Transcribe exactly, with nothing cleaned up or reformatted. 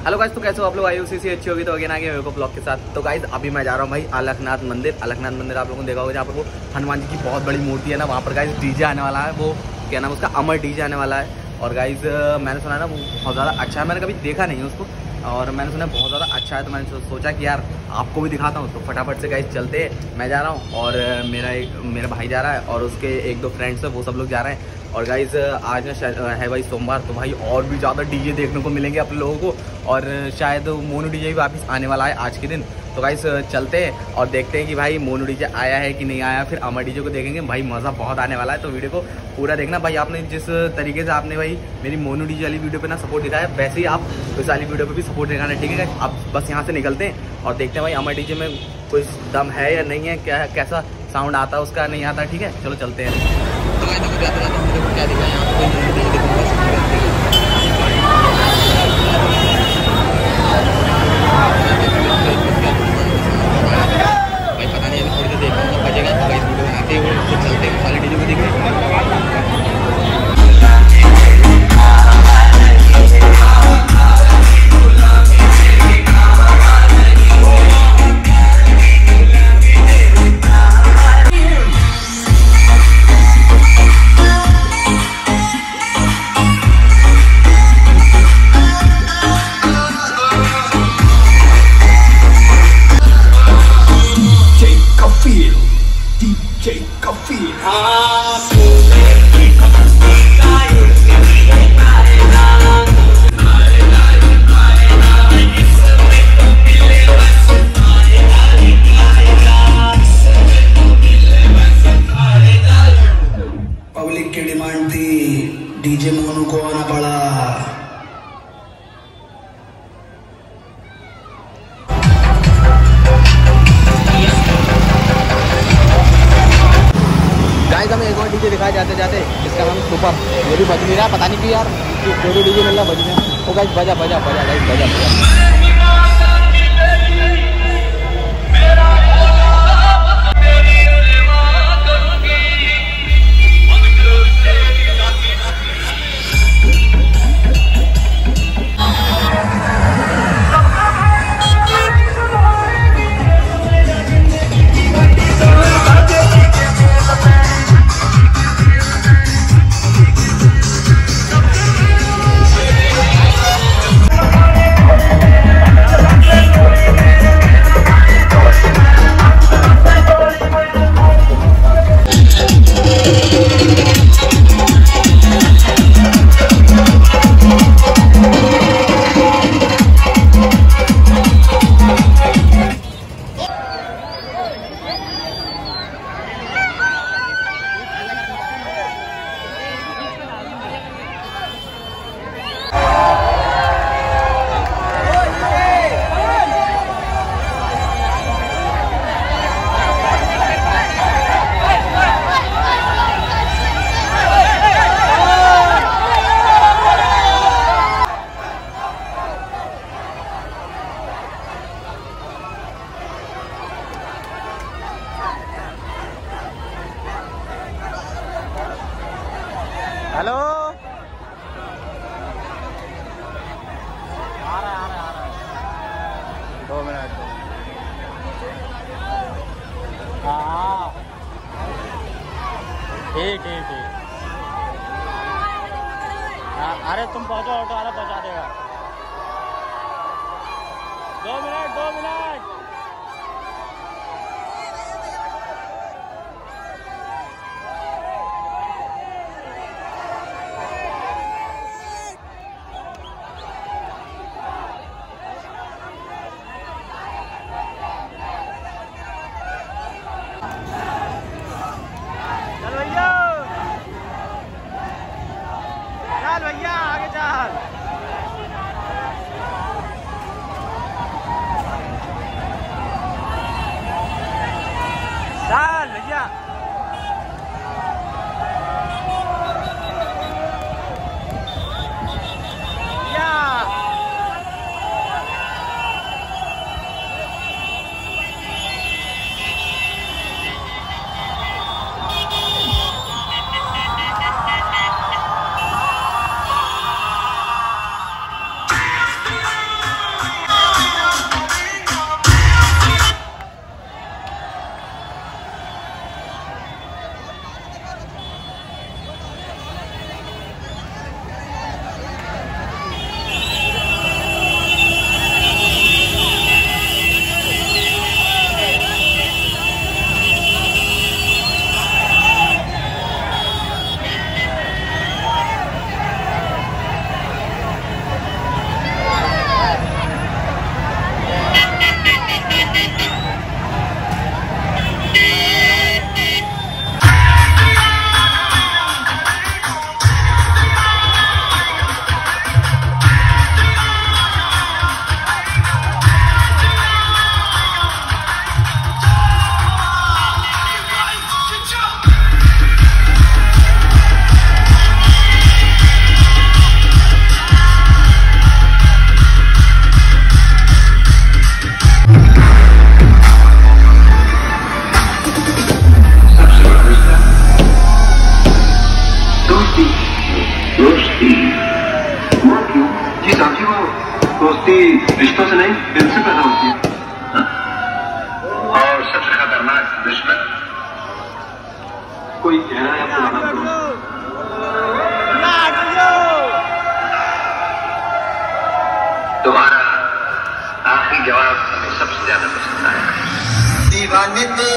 Hello guys, तो कैसे हो आप लोग? आई उसी से अच्छी होगी तो अगेन आगे मेरे को ब्लॉग के साथ। तो गाइस अभी मैं जा रहा हूँ भाई अलखनाथ मंदिर। अलखनाथ मंदिर आप लोगों ने देखा होगा, जहाँ पर वो हनुमान जी की बहुत बड़ी मूर्ति है ना, वहाँ पर गाइस डीजे आने वाला है। वो क्या नाम उसका, अमर डीजे आने वाला है। और गाइस मैंने सुना ना वो बहुत ज़्यादा अच्छा है, मैंने कभी देखा नहीं है उसको, और मैंने सुना बहुत ज़्यादा अच्छा है। तो मैंने सोचा कि यार आपको भी दिखाता हूँ। तो फटाफट से गाइस चलते हैं। मैं जा रहा हूँ और मेरा एक मेरा भाई जा रहा है और उसके एक दो फ्रेंड्स हैं, वो सब लोग जा रहे हैं। और गाइस आज ना है भाई सोमवार, तो भाई और भी ज़्यादा डीजे देखने को मिलेंगे आप लोगों को। और शायद मोनू डीजे भी वापस आने वाला है आज के दिन। तो गाइस चलते हैं और देखते हैं कि भाई मोनू डीजे आया है कि नहीं आया। फिर अमर डीजे को देखेंगे भाई, मज़ा बहुत आने वाला है। तो वीडियो को पूरा देखना भाई। आपने जिस तरीके से आपने भाई मेरी मोनू डीजे वाली वीडियो पे ना सपोर्ट दिखाया, वैसे ही आप इस वाली वीडियो पे भी सपोर्ट दिखाना, ठीक है? आप बस यहाँ से निकलते हैं और देखते हैं भाई अमर डीजे में कुछ दम है या नहीं है, क्या कैसा साउंड आता है उसका, नहीं आता। ठीक है, चलो चलते हैं। क्या दिखा यहाँ भाई, पता नहीं अभी थोड़ी देर देखूंगा, बजेगा तो भाई वीडियो बनाते हुए तो चलते हैं वाले डीजे को देख रहे डीजे मोनू को आना पड़ा। गाइस हमें एक और डीजे दिखाए जाते जाते, इसका नाम सुपर, ये भी बज नहीं रहा, पता नहीं क्यों यार, जो भी डीजे मिल रहा बजने। तो गाइस बजा बजा बजा गाइस बजा बजा। हेलो, आ रहा है आ रहा है आ रहा है, दो मिनट। हाँ ठीक ठीक ठीक। अरे तुम पहुंचो, ऑटो वाला पहुंचा देगा। दो मिनट दो मिनट। भैया आगे चल। दोस्ती रिश्तों से नहीं दिल से पैदा होती है। और सबसे खतरनाक दुश्मन कोई गहरा या पुराना दोस्त। तुम्हारा आखिरी जवाब हमें सबसे ज्यादा पसंद आया। दीवाने